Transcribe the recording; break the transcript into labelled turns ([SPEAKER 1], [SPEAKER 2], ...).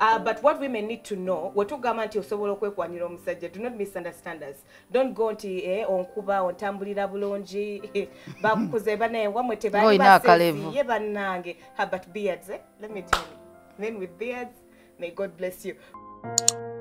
[SPEAKER 1] But what women need to know, wetugamba nti osobola okwekwanira omusajja, do not misunderstand us. Don't go nti onkuba ontambulira bulungi bakukuze banaye wamwe tebali basezi ye bannange. But beards, let me tell you, men with beards, may God bless you.